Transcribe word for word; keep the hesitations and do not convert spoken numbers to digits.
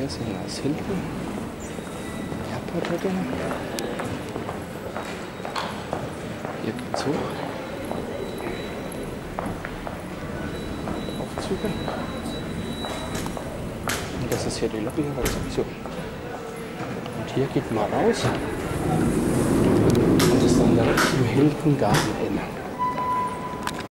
Hier sind als Hilton. Airport Hotel. Hier geht's hoch. Aufzüge. Und das ist hier die Lobby-Rezeption. Und hier geht man raus. Und das ist dann direkt im Hilton Garden Inn.